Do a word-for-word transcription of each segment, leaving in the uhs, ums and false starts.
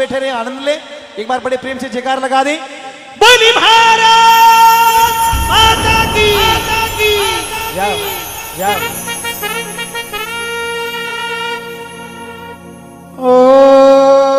बैठे रहे, आनंद ले। एक बार बड़े प्रेम से जयकार लगा दें। बोली भारत माता की, जय जय। ओ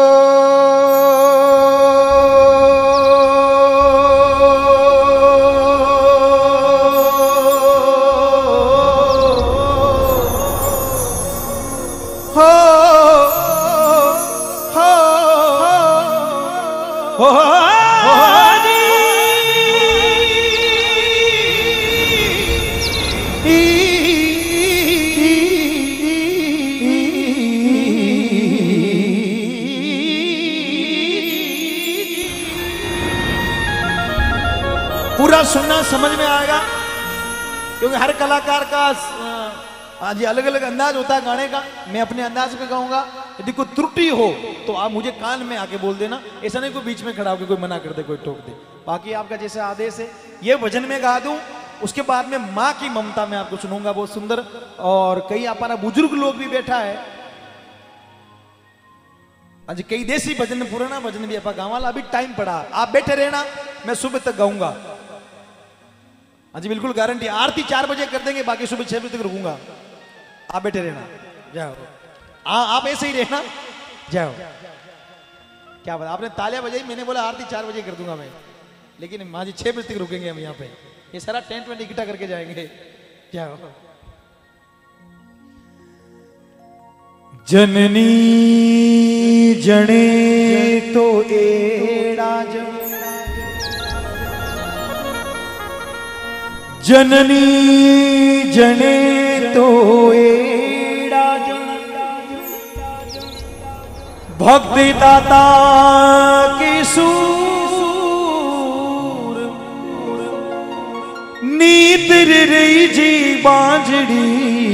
पूरा सुनना समझ में आएगा, क्योंकि हर कलाकार का आज ये अलग अलग अंदाज होता है गाने का। मैं अपने अंदाज में गाऊंगा, यदि कोई त्रुटि हो तो आप मुझे कान में आके बोल देना। ऐसा नहीं कोई बीच में खड़ा होकर कोई मना कर दे, कोई टोक दे। बाकी आपका जैसे आदेश है, ये भजन में गा दूं, उसके बाद में माँ की ममता में आपको सुनूंगा, बहुत सुंदर। और कई अपना बुजुर्ग लोग भी बैठा है, आज कई देसी भजन, पुराना भजन भी आप गावाला। अभी टाइम पड़ा, आप बैठे रहना, मैं सुबह तक गाऊंगा। आज बिल्कुल गारंटी। आरती चार बजे कर देंगे, बाकी सुबह छह बजे तक रुकूंगा। आप बैठे रहना, जाओ। आ, आप ऐसे ही रहना, जाओ। क्या बात, आपने तालियां बजाई, मैंने बोला आरती चार बजे कर दूंगा मैं, लेकिन माँ जी छह बजे तक रुकेंगे हम यहाँ पे। ये सारा टेंट में इकट्ठा करके जाएंगे, जाओ। जननी जने तो एड़ा जन, जननी जने तो एड़ा जन, भक्ति दाता की सूर, नीतर रही जी बांझड़ी,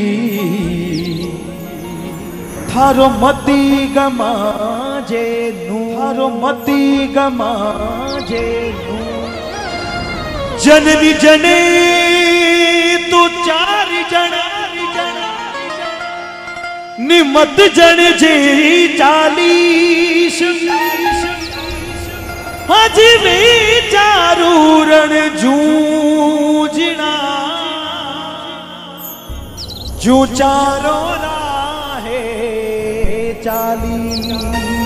थारो मती गमा जे नू, थारो मती गमा जे नू। जननी जने तो चार जना, निमत जन जे चालीस, हज में चारू रण जूझना, जो चारों राहे चालीस।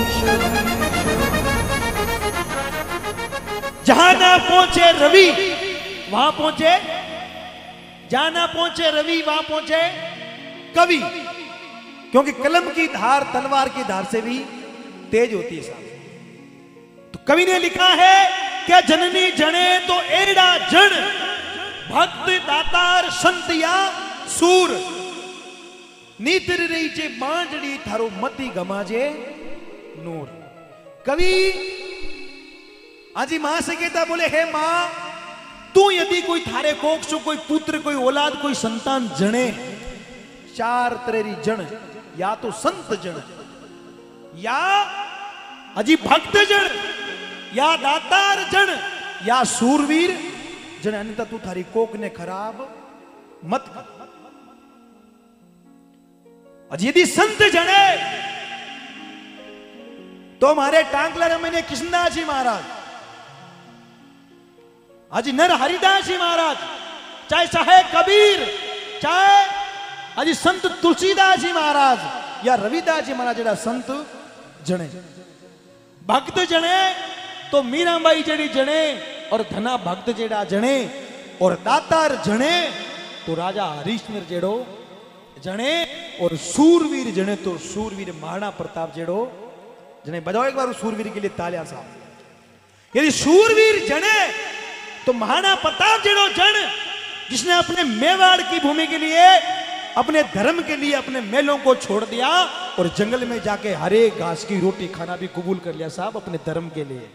जहां ना पहुंचे रवि वहां पहुंचे, जहां ना पहुंचे रवि वहां पहुंचे कवि, क्योंकि कलम की धार तलवार की धार से भी तेज होती है साहब। तो कवि ने लिखा है क्या, जननी जने तो एड़ा जन, भक्त दातार संत या सूर, नीतर रही चे बांझड़ी, थारो मती गमाजे नूर। कवि आजी मां से कहता, बोले हे मां, तू यदि कोई थारे कोख से कोई पुत्र, कोई औलाद, कोई संतान जने, चार तरेरी जन, या तो संत जन, या अजी भक्त जन, या दातार जन, या सूरवीर जन, अन्यथा तू थारी कोक ने खराब मत कर। अजी यदि संत जने तो हमारे टांकला रमने कृष्णदास जी महाराज, आज नर हरिदास जी महाराज, चाहे चाहे कबीर, चाहे आज संत तुलसीदास जी महाराज या रविदास जी महाराज जेड़ा संत जने, भक्त जने तो मीराबाई जेड़ी जने, और धना भक्त जेड़ा जने, और दातार जने तो राजा हरिश्चंद्र जेड़ो जने, और सूरवीर जने तो सूरवीर महाराणा प्रताप जेड़ो जने। बजाओ एक बार उस सूरवीर के लिए तालियां साहब। यदि सूरवीर जने तो महाराणा प्रताप जेड़ो जन, जिसने अपने मेवाड़ की भूमि के लिए, अपने धर्म के लिए अपने मेलों को छोड़ दिया और जंगल में जाके हरे घास की रोटी खाना भी कबूल कर लिया साहब अपने धर्म के लिए।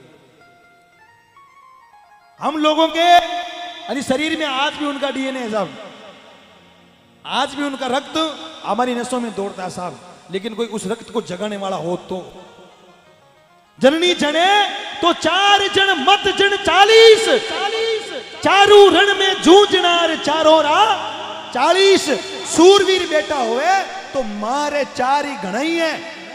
हम लोगों के शरीर में आज भी उनका डीएनए है साहब, आज भी उनका रक्त हमारी नसों में दौड़ता है साहब, लेकिन कोई उस रक्त को जगाने वाला हो तो। जननी जने तो चार जन मत जन चालीस, चारू रण में जूझनार चारों रा चालीस। सूरवीर बेटा होए तो मारे चार ही घना ही है,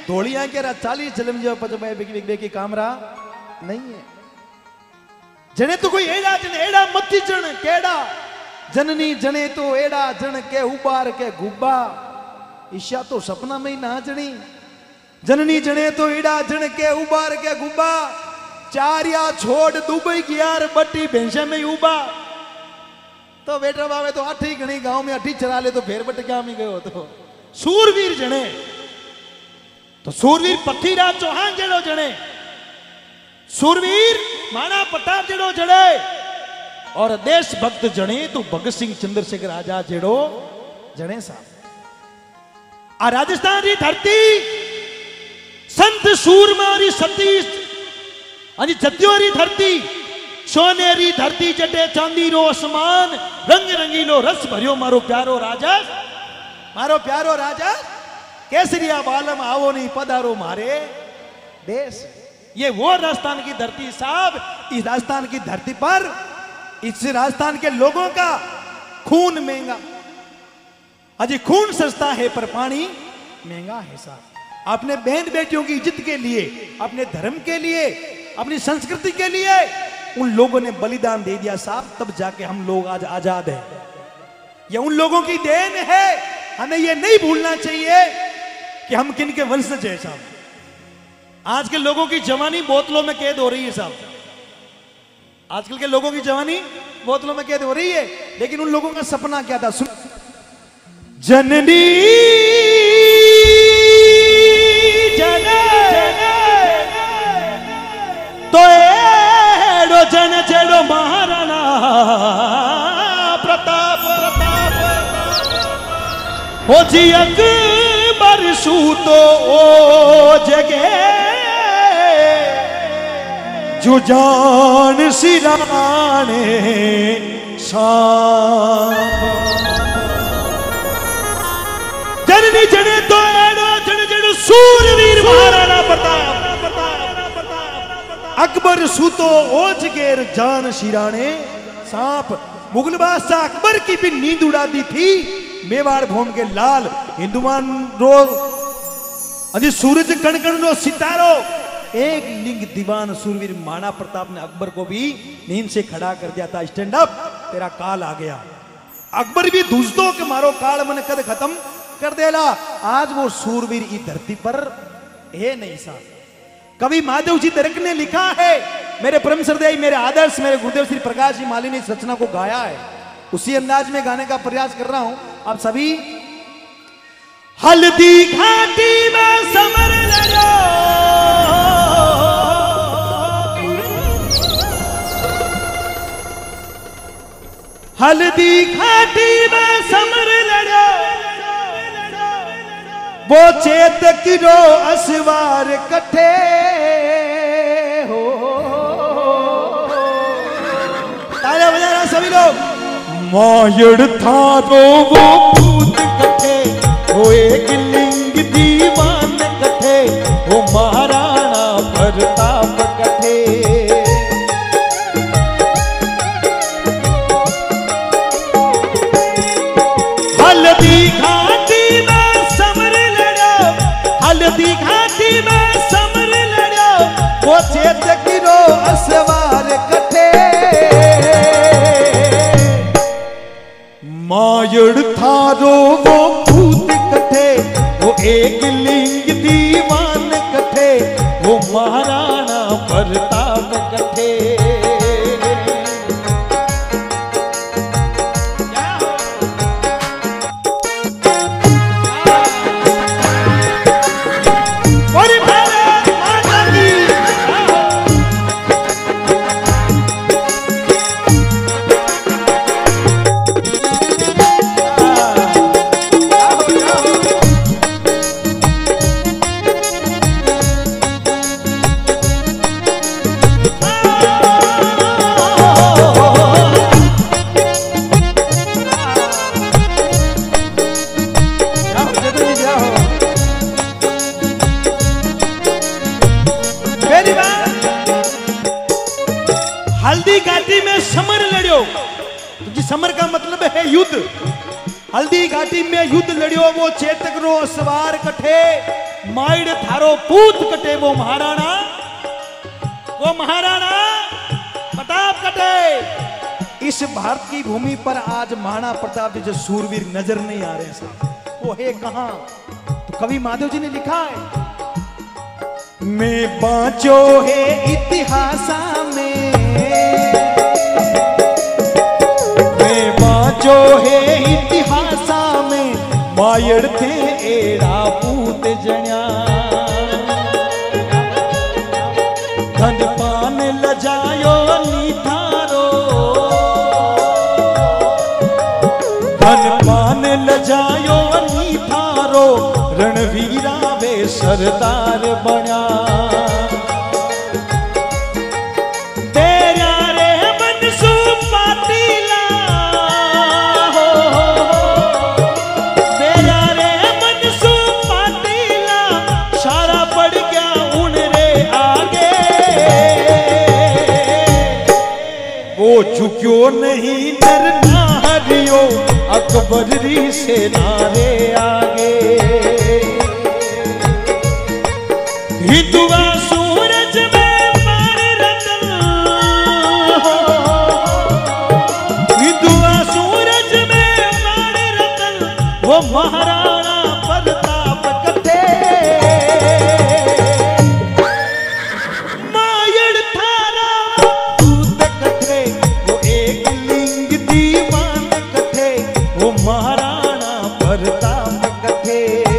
धोलियां के रा चालीस जलम जो पचबाई बेकी बेकी कामरा नहीं है। जने तो कोई एड़ा जने एड़ा मती जन केड़ा जननी जने तो एड़ा जन के उबार के गुब्बा ईशा तो सपना में ही ना जनी। जननी जने तो एड़ा जन के उबार के गुब्बा चारिया छोड़ दुबई की यार बट्टी भैंसे में उबा तो बेटा बाबे तो अठी घनी गांव में अठी चरा ले तो फेर बट क्या में गयो तो सूरवीर जने तो सूरवीर पृथ्वीराज चौहान जड़ो जने सूरवीर माना प्रताप जड़ो जड़े और देशभक्त जने तो भगत सिंह चंद्रशेखर आजाद जड़ो जने साहब। आ राजस्थान की धरती संत सूरमारी सतीश अजी जत्योरी धरती सोनेरी धरती जटे चांदी रो आसमान रंग रंगीलो रस भरियो मारो प्यारो राजा मारो प्यारो राजा केसरिया बालम आवो नहीं पधारो मारे देश। ये वो राजस्थान की धरती साहब। इस राजस्थान की धरती पर इस राजस्थान के लोगों का खून महंगा अजी खून सस्ता है पर पानी महंगा है साहब। अपने बहन बेटियों की इज्जत के लिए अपने धर्म के लिए अपनी संस्कृति के लिए उन लोगों ने बलिदान दे दिया साहब। तब जाके हम लोग आज आजाद हैं। ये उन लोगों की देन है। हमें ये नहीं भूलना चाहिए कि हम किन के वंशज हैं साहब। आज के लोगों की जवानी बोतलों में कैद हो रही है साहब। आजकल के लोगों की जवानी बोतलों में कैद हो रही है लेकिन उन लोगों का सपना क्या था सुन जननी तो एड़ो जन जेड़ो महाराणा प्रताप हो जी अकबर सूतो ओ जगे जो जान सिराने जननी जने तो एड़ो जन जेड़ो सूरवीर महाराणा प्रताप अकबर सूतो ओज गेर जान शिराने सांप। मुगल बादशाह अकबर की भी नींद उड़ा दी थी मेवाड़ भूम के लाल हिंदुमान रो अजी सूरज कणकण रो सितारो एक लिंग दीवान सूरवीर महाराणा प्रताप ने अकबर को भी नींद से खड़ा कर दिया था। स्टैंड अप तेरा काल आ गया। अकबर भी दूसरों के मारो काल मन कद खत्म कर देला। आज वो सूरवीर की धरती पर है नहीं साहब। कवि महादेव जी तिलक ने लिखा है मेरे परम श्रद्धेय मेरे आदर्श मेरे गुरुदेव श्री प्रकाश जी माली ने इस रचना को गाया है। उसी अंदाज में गाने का प्रयास कर रहा हूं। आप सभी हल्दी घाटी में समर लड़ो हल्दी घाटी में समर लड़ो वो चेतक रो असवार कठे हो। तालियां बजाना सभी लोग। मायड़ थारो वो भूत कठे वो एक लिंग दीवान कठे वो महाराणा प्रताप कठे हल्दी घाटी में समर हल्दी घाटी में समर लड़ो वो चेतक रो असवार कठे मायड़ थारो वो भूत कठे वो एक लिंग दीवान कठे वो महाराणा प्रताप कठे। हल्दी घाटी में समर लड़ियो क्योंकि समर का मतलब है युद्ध। हल्दी घाटी में युद्ध लड़ियो वो चेतक रो सवार कठे माइड थारो पूत कटे वो महाराणा, वो महाराणा प्रताप कटे। इस भारत की भूमि पर आज महाराणा प्रताप जैसे सूरवीर नजर नहीं आ रहे साहब, वो है कहां? तो कवि माधव जी ने लिखा है, मैं बाँचो है इतिहास में, मैं बाँचो है इतिहास में, मायड़ थे एड़ा पूत जण्या, धन पान लजायो नी थारो, धन पान लजायो नी थारो, रणवीरा वे सरदार बण्या। तेरा रे मनसू पाटीला हो, तेरा रे मनसू पाटीला, सारा पड़ गया उन रे आगे, वो झुक्यो नहीं नर नारियो, अकबर री सेना रे आगे। हिंदुआ सूरज में मार रतन हो, हिंदुआ सूरज में मार रतन, वो महाराणा प्रताप कथे, मायड़ थारा पूत कथे, वो एक लिंग दीवान कथे, वो महाराणा प्रताप कथे।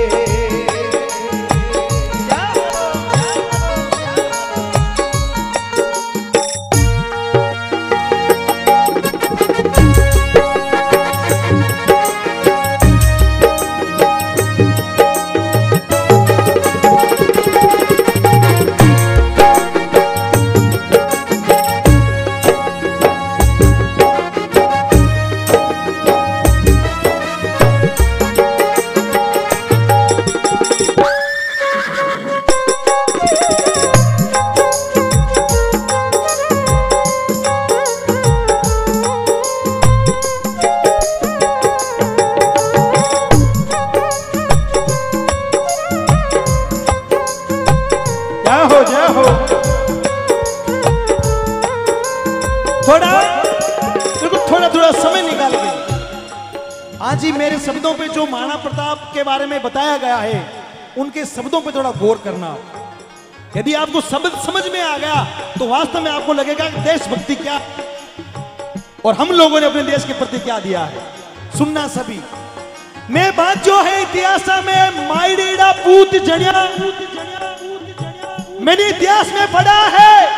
थोड़ा देखो, थोड़ा थोड़ा समय निकाल के आज ही मेरे शब्दों पे जो महाराणा प्रताप के बारे में बताया गया है, उनके शब्दों पे थोड़ा गौर करना। यदि आपको शब्द समझ में आ गया तो वास्तव में आपको लगेगा कि देशभक्ति क्या और हम लोगों ने अपने देश के प्रति क्या दिया है। सुनना सभी, मैं बात जो है इतिहास में माइडेड़ा पूत जण्या, मैंने इतिहास में पढ़ा है,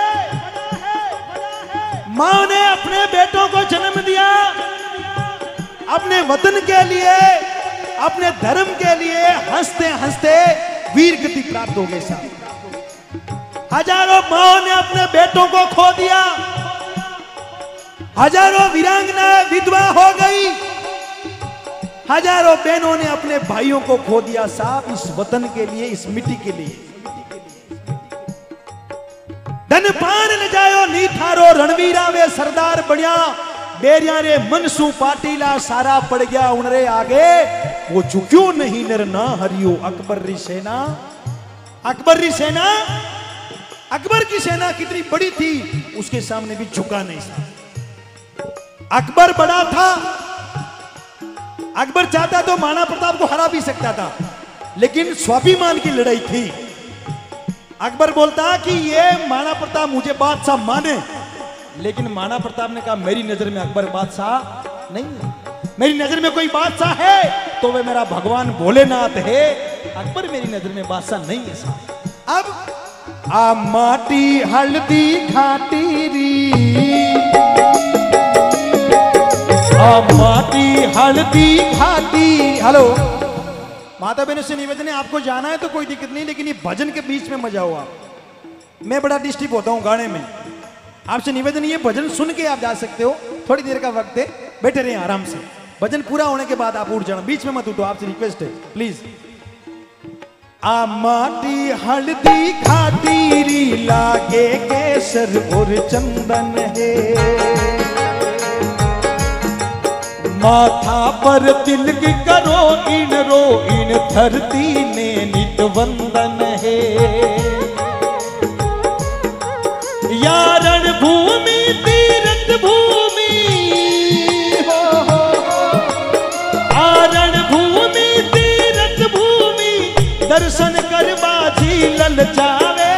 मां ने अपने बेटों को जन्म दिया, अपने वतन के लिए, अपने धर्म के लिए हंसते हंसते वीर गति प्राप्त हो गए साहब। हजारों मां ने अपने बेटों को खो दिया, हजारों वीरांगनाएं विधवा हो गई, हजारों बहनों ने अपने भाइयों को खो दिया साहब, इस वतन के लिए, इस मिट्टी के लिए। धन पान न जायो नी थारो, रणवीरा वे सरदार बण्या, बेरिया रे मनसू पाटीला, सारा पड़ गया उनरे आगे, वो झुक्यो नहीं नर ना हरियो, अकबर री सेना। अकबर री सेना, अकबर की सेना कितनी बड़ी थी, उसके सामने भी झुका नहीं था। अकबर बड़ा था, अकबर चाहता तो महाराणा प्रताप को हरा भी सकता था, लेकिन स्वाभिमान की लड़ाई थी। अकबर बोलता कि ये महाराणा प्रताप मुझे बादशाह माने, लेकिन महाराणा प्रताप ने कहा मेरी नजर में अकबर बादशाह नहीं है, मेरी नजर में कोई बादशाह है तो वह मेरा भगवान भोलेनाथ है, अकबर मेरी नजर में बादशाह नहीं है साहब। अब आ माटी हल्दी घाटी री, आ माटी हल्दी घाटी। हेलो माता बहनों से निवेदन है, आपको जाना है तो कोई दिक्कत नहीं, लेकिन ये भजन के बीच में मजा हुआ, मैं बड़ा डिस्टर्ब होता हूँ गाने में। आपसे निवेदन, ये भजन सुन के आप जा सकते हो, थोड़ी देर का वक्त है, बैठे रहे आराम से, भजन पूरा होने के बाद आप उठ जाना, बीच में मत उठो, आपसे रिक्वेस्ट है प्लीज। आ माटी हल्दी घाटी री, लागे केसर और चंदन है, माथा पर तिलक करो इन रो इन धरती में नित वंदन है। या रणभूमि तीर्थ भूमि हो, आ रणभूमि तीर्थ भूमि दर्शन कर बाजी ललचावे।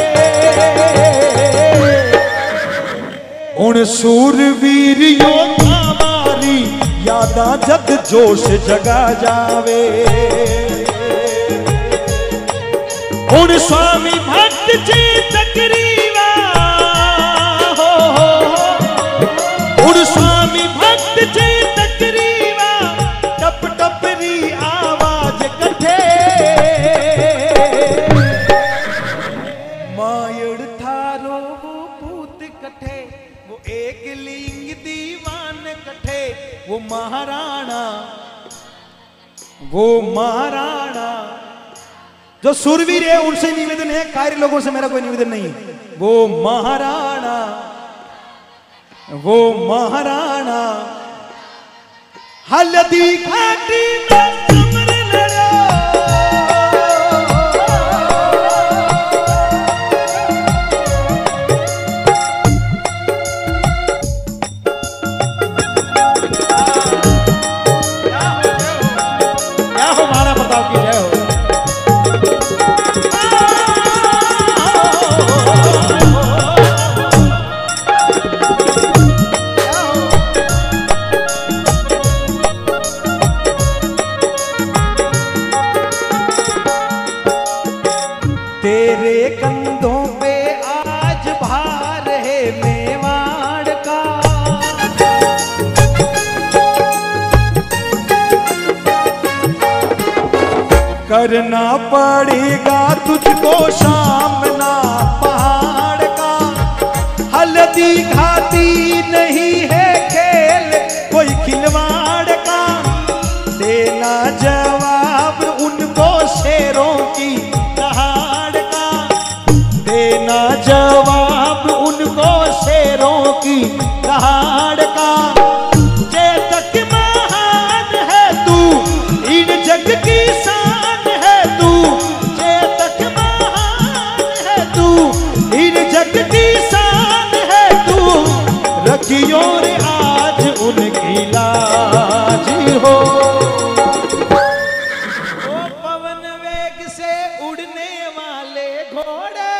उन सूरवीर योद्धा मारी यादा जग जोश जगा जावे। उन स्वामी भक्त चेतक रीवा हो, उन स्वामी भक्त चेतक रीवा टप टप री आवाज कठे। मायड़ थारो वो पूत कठे वो एक लिंग दीवान कठे। वो महाराणा वो महाराणा जो सूरवीर है उनसे निवेदन है, कार्य लोगों से मेरा कोई निवेदन नहीं। वो महाराणा वो महाराणा हल्दी घाटी में समर लड़ो। क्या हो महाराणा प्रताप की जय हो। तेरे कंधों पे आज भार है मेवाड़ का। करना पड़ेगा तुझको सामना पहाड़ का। हल्दी घाटी नहीं है खेल कोई खिलवाड़ का। देना जवाब उनको शेरों की दहाड़ का। देना जवाब उनको शेरों की दहाड़ का। चेतक महान है तू इन जग की शान है तू। चेतक महान है तू इन जग की शान है तू। रखियो रे आज उनकी लाज हो। वो पवन वेग से उड़ने वाले घोड़े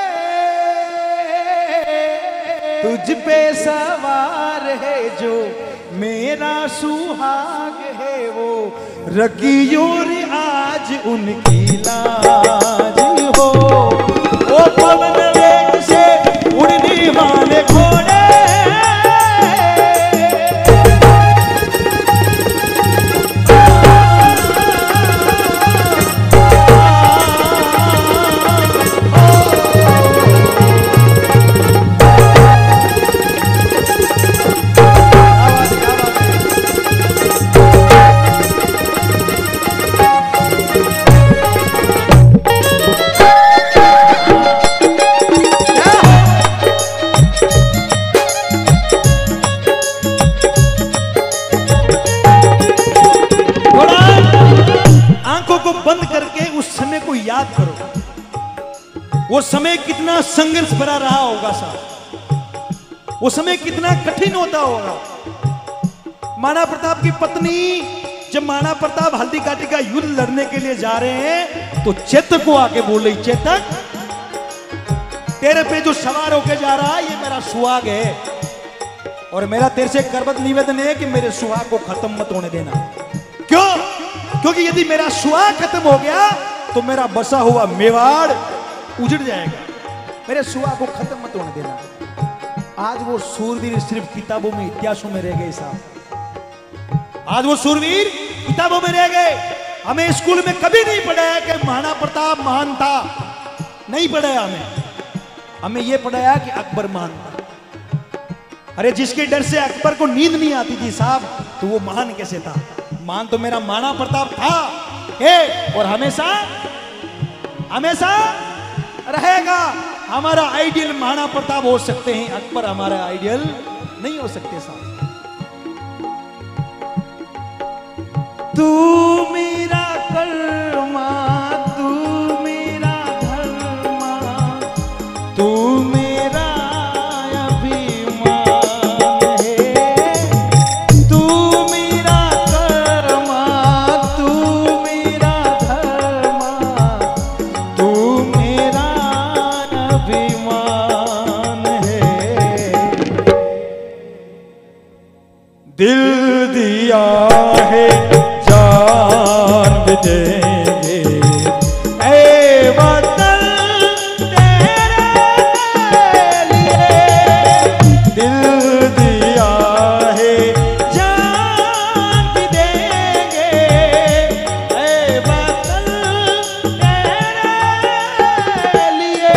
तुझ पे सवार है जो मेरा सुहाग है। वो रखियो रे आज उनकी लाज हो। वो पवन वेग से उड़ने वाले घोड़े याद करो वो समय कितना संघर्ष भरा रहा होगा साहब। वो समय कितना कठिन होता होगा। महाराणा प्रताप की पत्नी जब महाराणा प्रताप हल्दी घाटी का युद्ध लड़ने के लिए जा रहे हैं तो चेतक को आके बोल रही, चेतक तेरे पे जो सवार होके जा रहा है ये मेरा सुहाग है और मेरा तेरे से करबद्ध निवेदन है कि मेरे सुहाग को खत्म मत होने देना। क्यों? क्योंकि यदि मेरा सुहाग खत्म हो गया तो मेरा बसा हुआ मेवाड़ उजड़ जाएगा। मेरे सुहाग को खत्म मत होने देना। आज वो सूरवीर सिर्फ किताबों में इतिहासों में रह गए साहब। आज वो सूरवीर किताबों में रह गए। हमें स्कूल में कभी नहीं पढ़ाया कि महाराणा प्रताप महान था, नहीं पढ़ाया हमें। हमें यह पढ़ाया कि अकबर महान था। अरे जिसके डर से अकबर को नींद नहीं आती थी साहब तो वो महान कैसे था? महान तो मेरा महाराणा प्रताप था है और हमेशा हमेशा रहेगा। हमारा आइडियल महाराणा प्रताप हो सकते हैं, अकबर हमारा आइडियल नहीं हो सकते साहब। तू मेरा कर्मा, तू मेरा धर्मा, तू मेरा अभिमान है। तू मेरा कर्मा, तू मेरा धर्मा, तू मेरा अभिमान है। दिल दिया है जान भी देंगे, ऐ वतन तेरे लिए। दिल दिया है जान भी देंगे, ऐ वतन तेरे लिए।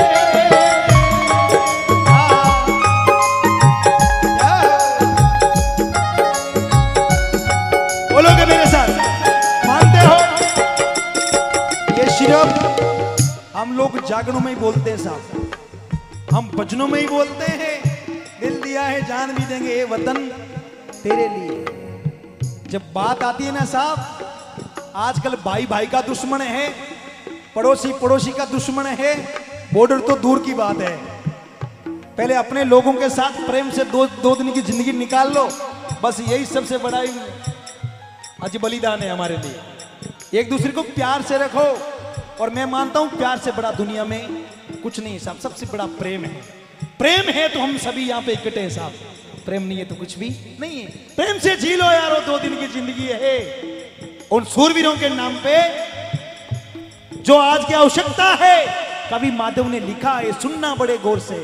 बोलोगे मेरे साथ, मानते हो? ये सिर्फ हम लोग जागरणों में ही बोलते हैं साहब, हम भजनों में ही बोलते हैं। दिल दिया है जान भी देंगे, ये वतन तेरे लिए। जब बात आती है ना साहब, आजकल भाई भाई का दुश्मन है, पड़ोसी पड़ोसी का दुश्मन है, बॉर्डर तो दूर की बात है। पहले अपने लोगों के साथ प्रेम से दो दो दिन की जिंदगी निकाल लो, बस यही सबसे बड़ा आज बलिदान है हमारे लिए। एक दूसरे को प्यार से रखो, और मैं मानता हूं प्यार से बड़ा दुनिया में कुछ नहीं है साहब, सबसे बड़ा प्रेम है। प्रेम है तो हम सभी यहाँ पे इकट्ठे हैं साहब, प्रेम नहीं है तो कुछ भी नहीं है। प्रेम से जी लो यारो, दो दिन की जिंदगी है। उन सूरवीरों के नाम पे जो आज की आवश्यकता है, कवि माधव ने लिखा है, सुनना बड़े गौर से।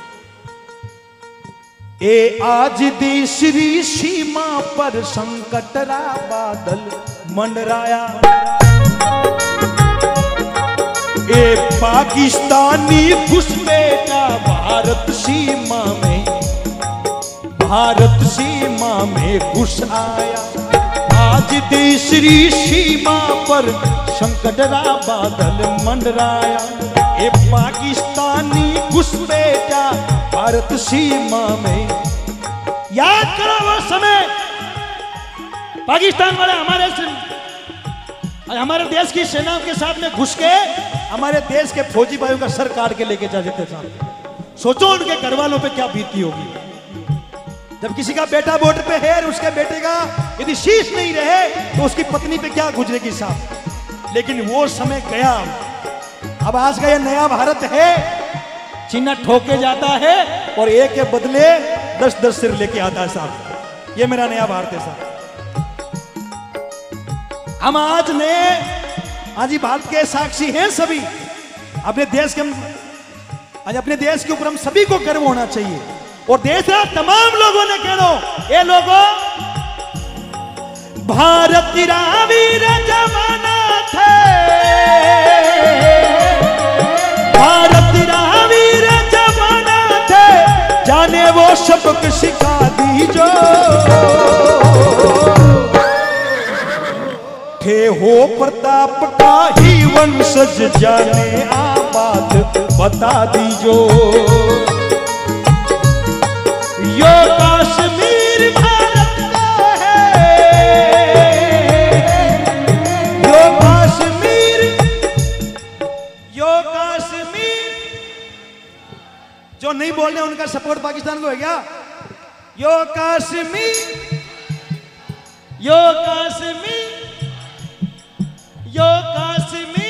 ए आज देशरी सीमा पर संकटरा बादल मंडराया, ए पाकिस्तानी घुसपैठा भारत सीमा में, भारत सीमा में घुस आया। आज देशरी सीमा पर संकटरा बादल मंडराया, ए पाकिस्तानी घुसपैठा भारत सीमा में। याद करो वो समय, पाकिस्तान वाले हमारे हमारे देश की सेना के साथ में घुस के हमारे देश के फौजी भाइयों का सर काट के लेके जाते थे साहब। सोचो उनके घर वालों पे क्या बीती होगी। जब किसी का बेटा बॉर्डर पे है और उसके बेटे का यदि शीश नहीं रहे तो उसकी पत्नी पे क्या गुजरेगी साहब। लेकिन वो समय गया, अब आज का ये नया भारत है, चीना ठोके जाता है और एक के बदले दस दस सिर लेके आता है साहब। ये मेरा नया भारत है साहब। हम आज ने आज ही भारत के साक्षी हैं सभी। अपने देश के आज अपने देश के ऊपर हम सभी को गर्व होना चाहिए। और देश के तमाम लोगों ने कह दो, ये लोगों भारत वीर जमाना थे, भारत वीर जमाना थे, जाने वो सबक सिखा दीजो। थे हो प्रताप का ही वंशज, जाने आ बात बता दीजो। यो कश्मीर भारत का है, यो कश्मीर, यो कश्मीर। जो नहीं बोल रहे उनका सपोर्ट पाकिस्तान को है क्या? यो कश्मीर, यो कश्मीर, यो कश्मीर।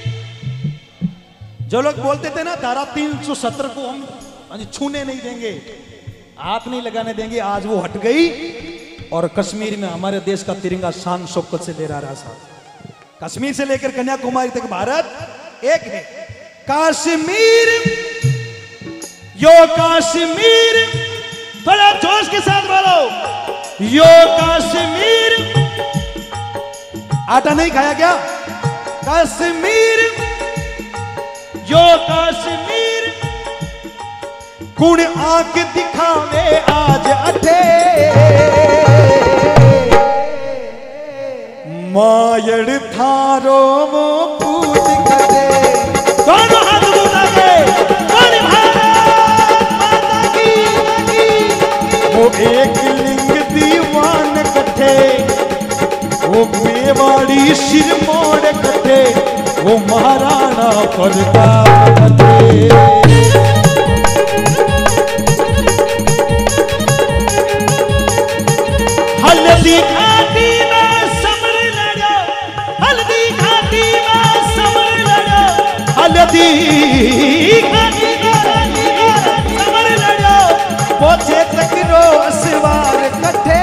जो लोग बोलते थे ना धारा तीन सौ सत्तर को हम छूने नहीं देंगे, हाथ नहीं लगाने देंगे, आज वो हट गई और कश्मीर में हमारे देश का तिरंगा शान शौकत से लहरा रहा साहब। कश्मीर से लेकर कन्याकुमारी तक भारत एक है। कश्मीर, यो कश्मीर, थोड़ा जोश के साथ बोलो, यो कश्मीर। आटा नहीं खाया क्या? कश्मीर, यो कश्मीर। कुण आंख दिखावे आज अठे, मायड़ थारो वो पूज करे। दोनों हाथ उठा के बोल भारत माता की। वो एक लिंग दीवान कट्ठे, वो बेव सिर मोड़ कथे वो महाराणा प्रताप कथे। हल्दी घाटी में समर लड़ो, हल्दी घाटी में समर लड़ो, हल्दी घाटी में समर लड़ो, पहुंचे तक रो असवार कथे।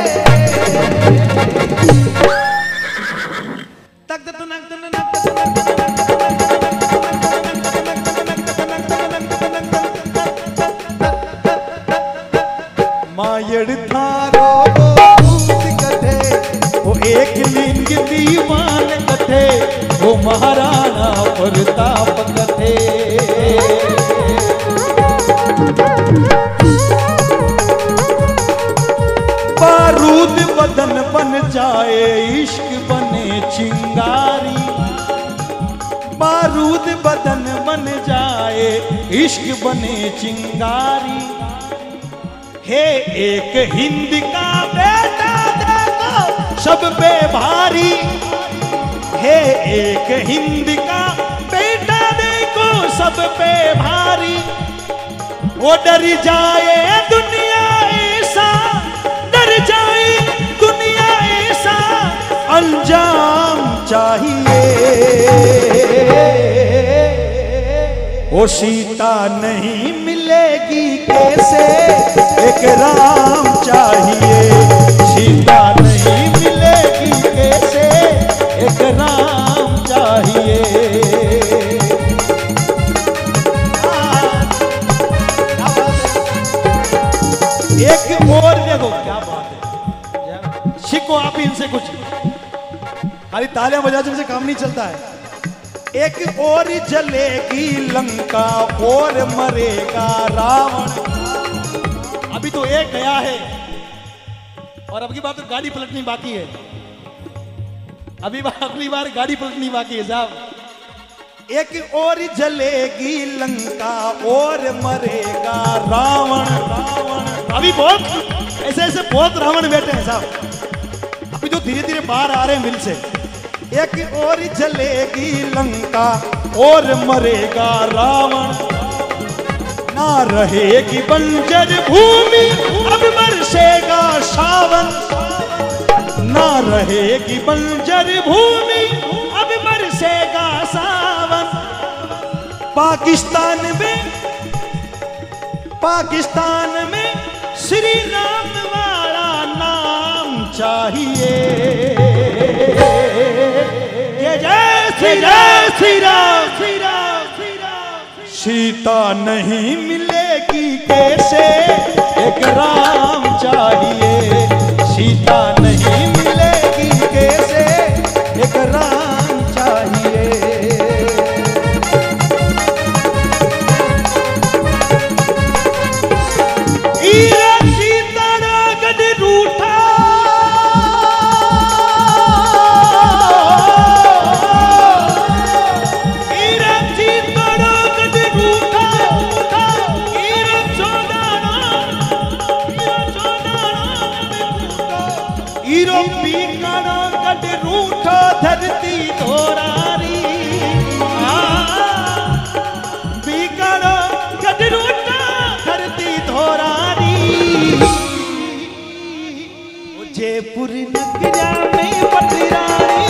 मायड़ थारो कथे वो एक लिंग दीवान कथे वो महाराणा प्रताप कथे। बारूद बदन बन जाए इश्क बने चिंगारी, बारूद बदन बन जाए इश्क बने चिंगारी। हे एक हिंद का बेटा देखो सब पे भारी, हे एक हिंद का बेटा देखो सब पे भारी। वो डर जाए दुनिया ऐसा, डर जाए दुनिया ऐसा अंजाम चाहिए। वो सीता नहीं मिलेगी कैसे एक राम चाहिए, सीता नहीं मिलेगी कैसे एक राम चाहिए। एक और देखो क्या बात है, सीखो आप इनसे कुछ, खाली तालियां बजाने से काम नहीं चलता है। एक और जलेगी लंका और मरेगा रावण। अभी तो एक गया है और अब की बात तो गाड़ी पलटनी बाकी है, अभी अगली बार गाड़ी पलटनी बाकी है साहब। एक और जलेगी लंका और मरेगा रावण, रावण। अभी बहुत ऐसे ऐसे बहुत रावण बैठे हैं साहब, अभी जो धीरे धीरे बाहर आ रहे हैं मिल से। एक और जलेगी लंका और मरेगा रावण, ना रहेगी बंजर भूमि अब बरसेगा सावन, ना रहेगी बंजर भूमि अब बरसेगा सावन। पाकिस्तान में पाकिस्तान में श्री राम वाला नाम चाहिए। जय जय श्री जय श्री राम, श्री राम, श्री राम। सीता नहीं मिलेगी कैसे एक राम चाहिए, सीता नहीं मिलेगी कैसे एक राम चाहिए। ईरा सीता रागड रूठा, धरती धोरारी, बीकानो गडरूटा धरती धोरारी। जयपुर नगरा में पटरानी,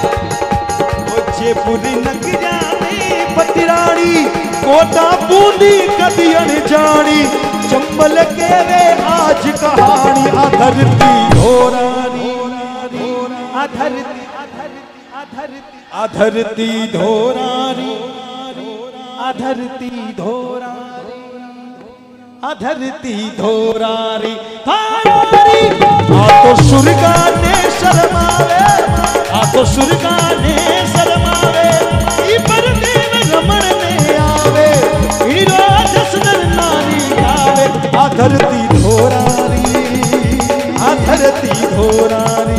जयपुर नगरा में पटरानी, कोटा बूंदी कदी अनजानी, चंबल के वे आज कहानी। आ धरती धोरारी, आ धरती अधरती धोरारी, अधरती धोरारी, अधरती धोरारी धारारी। आ तो सुरगा ने शर्मावे, आ तो सुरगा ने शर्मावे, ई पर देव रमण ने आवे, हीरो जसनर नारी गावे। आ धरती धोरारी, आ धरती धोरारी।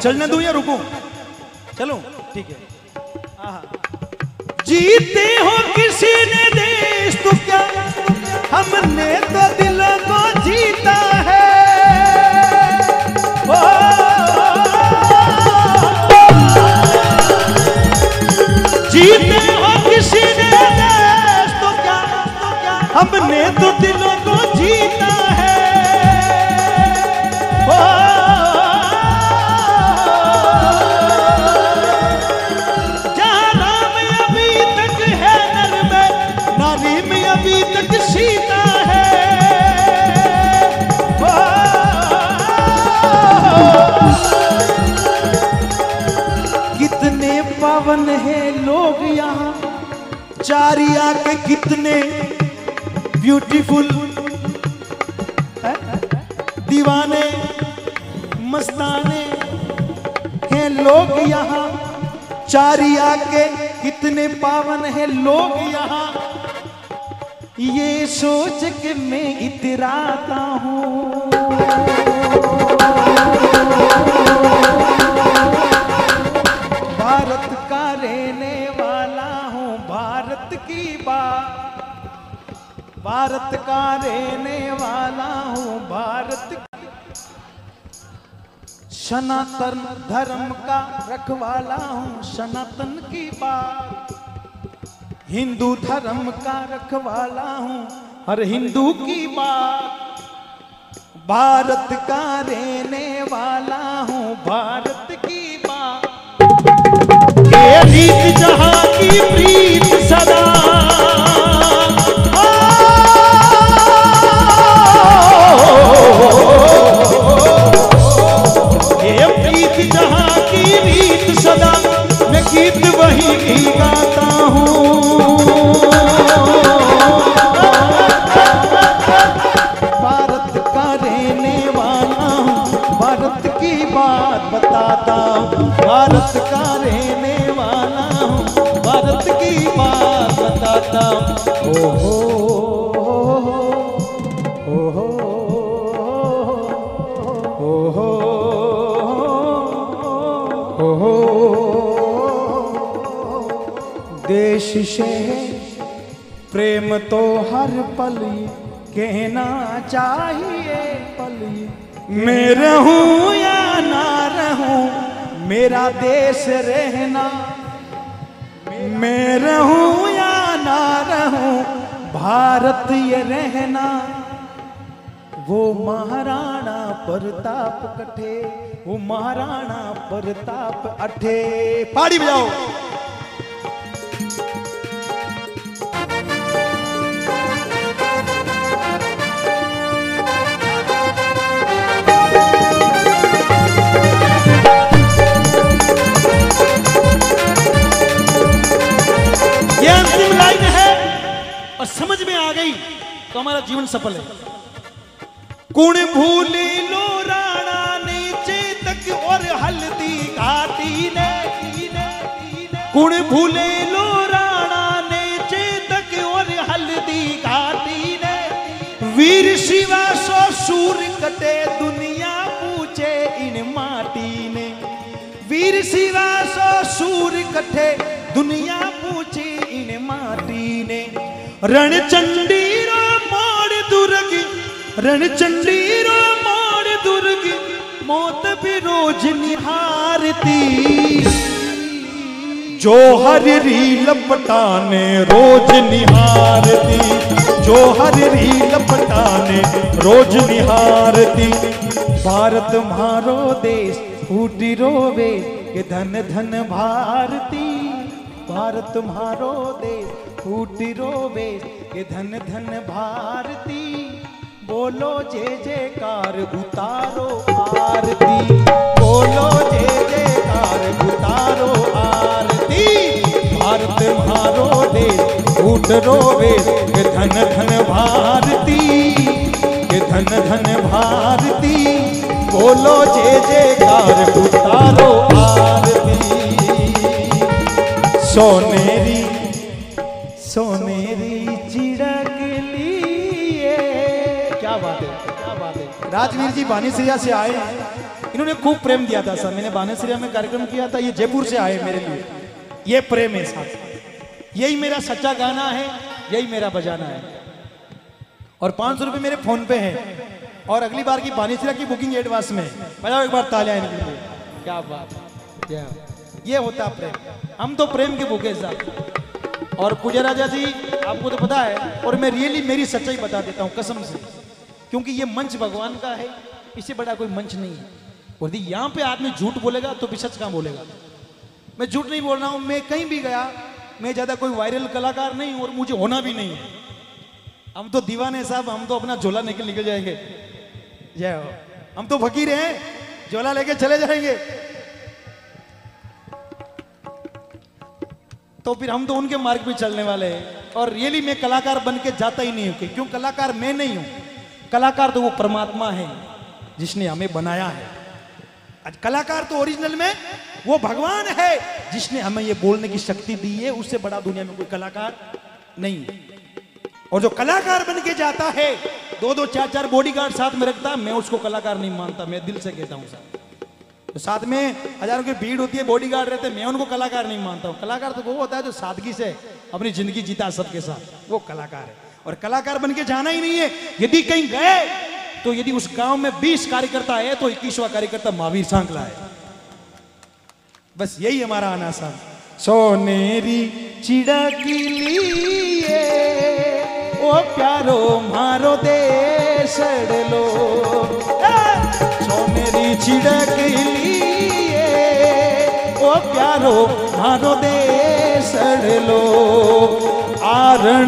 चलने दूं या रुकूं? चलो ठीक है। आहा। जीते हो किसी ने देश तो क्या, हमने तो दिलों को जीता है। ओ, जीते हो किसी ने देश तो क्या, हमने तो दिलों को जीता है। ओ, जहाँ राम अभी तक है नर में, नारी में अभी तक सीता है। ओ, कितने पावन है लोग यहाँ, चारिया के कितने ब्यूटीफुल दीवाने मस्ताने हैं लोग यहाँ, चारिया के कितने पावन हैं लोग यहाँ। ये सोच के मैं इतराता हूँ, भारत का रहने वाला हूँ, भारत की बात, भारत का रहने वाला हूँ, भारत की सनातन धर्म का रखवाला हूँ, सनातन की बात, हिंदू धर्म का रखवाला हूँ, हर हिंदू की बात, भारत का रहने वाला हूँ, भारत की बात। ये रीत जहाँ की प्रीत सदा, ये प्रीत जहाँ की रीत सदा, मैं गीत वही की गाता हूँ। भारत का रहने वाला हूँ, भारत की बात बताता हूँ, भारत का रहने वाला हूँ, भारत की बात बताता हूँ। ओ हो ओ हो ओ हो ओ हो, देश से प्रेम तो हर पल कहना चाहिए पल, मैं रहूं या ना रहूं मेरा देश रहना, मैं रहूं या ना रहूं भारत ये रहना। वो महाराणा प्रताप कठे, वो महाराणा प्रताप अठे। पाड़ी बजाओ। ये अंतिम लाइन है और समझ में आ गई तो हमारा जीवन सफल है। कुण भूले लो राणा ने चेतक और हल्दी घाटी ने, कुण भूले लो राणा ने चेतक और हल्दी घाटी ने, वीर शिवा सो सूर कटे दुनिया पूछे इन माटी ने, वीर शिवा सो सूर कटे दुनिया पूछे इन माटी ने। रणचंडी रो मोड़ दुर्ग, रणचंडी रो मोड़ दुर्ग, मौत भी रोज निहारती, जो हर रील पटाने रोज निहारती, जो हर रील पटाने रोज निहारती। भारत म्हारो देश फूटी रोवे के धन धन भारती, भारत म्हारो देश फूटी रोवे के धन धन भारती। बोलो जय जयकार उतारो आरती, बोलो जय जयकार उतारो आरती। भारत म्हारो देश फूट रोवे के धन धन भारती, के धन धन भारती। बोलो जय जयकार उतारो आरती। सोनेरी सोनेरी चिड़क लिए, क्या बात है, क्या बात है। राजवीर जी बानीसैया से आए इन्होंने खूब प्रेम दिया था सर। मैंने बानेसरिया में कार्यक्रम किया था, ये जयपुर से आए मेरे लिए, ये प्रेम है साथ। यही मेरा सच्चा गाना है, यही मेरा बजाना है। और पांच सौ रुपए मेरे फोन पे है। और अगली बार की बानेसरिया की बुकिंग एडवांस में बजाओ एक बार तालियां इनके लिए। क्या बात, क्या ये होता प्रेम। हम तो प्रेम के भूखे साहब। और पूजा राजा जी आपको तो पता है, और मैं रियली मेरी सच्चाई बता देता हूँ कसम से, क्योंकि ये मंच भगवान का है, इससे बड़ा कोई मंच नहीं है। और यदि यहाँ पे आदमी झूठ बोलेगा तो भी सच कहाँ बोलेगा। मैं झूठ नहीं बोल रहा हूँ, मैं कहीं भी गया, मैं ज्यादा कोई वायरल कलाकार नहीं हूँ और मुझे होना भी नहीं है। हम तो दीवाने साहब, हम तो अपना झोला निकल निकल जाएंगे। जय हो। हम तो फकीर हैं, झोला लेके चले जाएंगे। तो फिर हम तो उनके मार्ग पे चलने वाले हैं। और रियली मैं कलाकार बन के जाता ही नहीं हूं, क्यों? कलाकार मैं नहीं हूं, कलाकार तो वो परमात्मा है जिसने हमें बनाया है। आज कलाकार तो ओरिजिनल में वो भगवान है जिसने हमें ये बोलने की शक्ति दी है। उससे बड़ा दुनिया में कोई कलाकार नहीं है। और जो कलाकार बन के जाता है, दो दो चार चार बॉडीगार्ड साथ में रखता, मैं उसको कलाकार नहीं मानता। मैं दिल से कहता हूं साहब, तो साथ में हजारों की भीड़ होती है, बॉडीगार्ड रहते, मैं उनको कलाकार नहीं मानता हूं। कलाकार तो वो होता है जो सादगी से अपनी जिंदगी जीता सबके साथ, वो कलाकार है। और कलाकार बन के जाना ही नहीं है। यदि कहीं गए तो यदि उस गांव में बीस कार्यकर्ता है तो इक्कीसवां कार्यकर्ता महावीर सांकला है। बस यही हमारा आना सा। सोनेरी चिड़की लिए ओ प्यारो मारो देश लो, सोनेरी चिड़की लिए ओ प्यारो मारो देश लो, आरण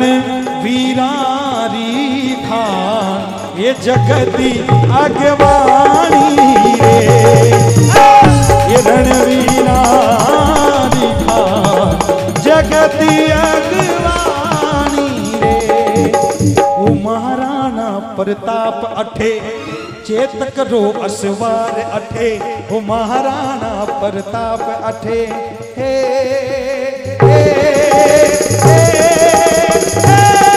वीरारी खान ये जगती अगवानी रे, ये रणवीरारी खान जगती अगवानी रे। वो महाराणा प्रताप अठे चेतक रो असवार अठे, वो महाराणा प्रताप अठे। हे, हे, हे, हे, हे।